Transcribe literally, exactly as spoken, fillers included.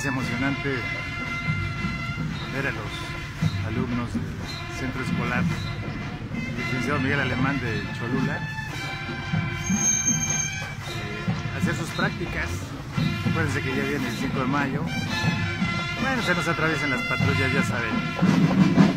es emocionante ver a los alumnos del centro escolar, el licenciado Miguel Alemán de Cholula, eh, hacer sus prácticas. Acuérdense que ya viene el cinco de mayo. Bueno, se nos atraviesan las patrullas, ya saben.